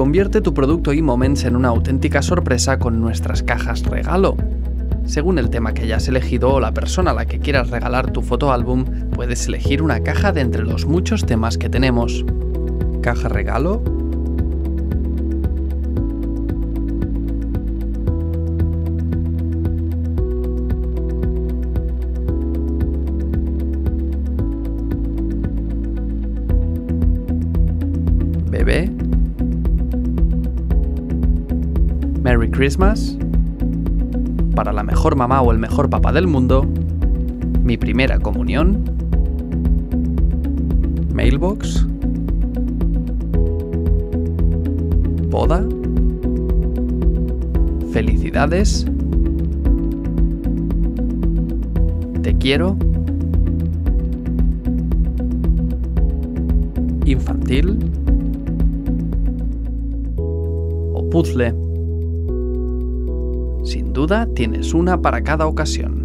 Convierte tu producto eMoments en una auténtica sorpresa con nuestras cajas regalo. Según el tema que hayas elegido o la persona a la que quieras regalar tu fotoálbum, puedes elegir una caja de entre los muchos temas que tenemos. ¿Caja regalo? ¿Bebé? ¿Merry Christmas? ¿Para la mejor mamá o el mejor papá del mundo? ¿Mi primera comunión? ¿Mailbox? ¿Boda? ¿Felicidades? ¿Te quiero? ¿Infantil? ¿O puzzle? Sin duda tienes una para cada ocasión.